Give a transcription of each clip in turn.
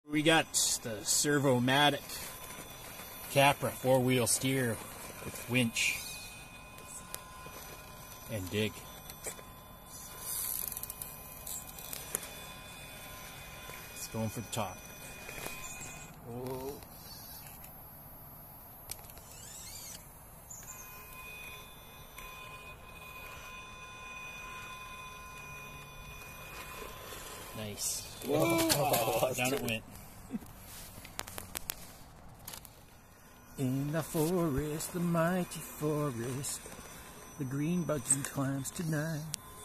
We got the Servomatic Capra 4-wheel steer with winch and dig. It's going for the top. Oh. Nice. Whoa. Oh, down it went. In the forest, the mighty forest, the green budgie climbs tonight.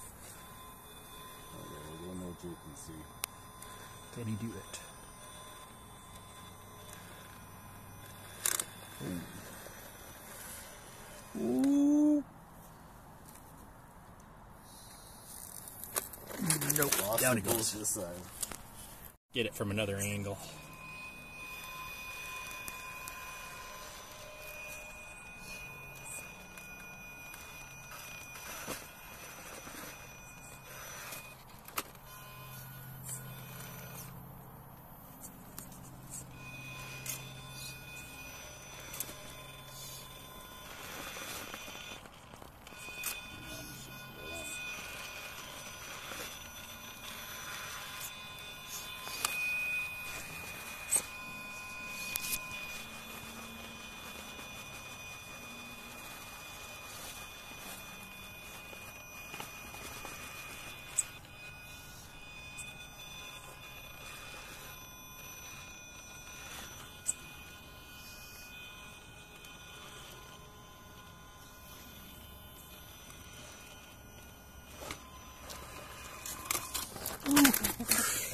Okay, we'll go no jerk and see. Can he do it? Ooh. Nope. Lost Down it it goes. this side. Get it from another angle. Ooh.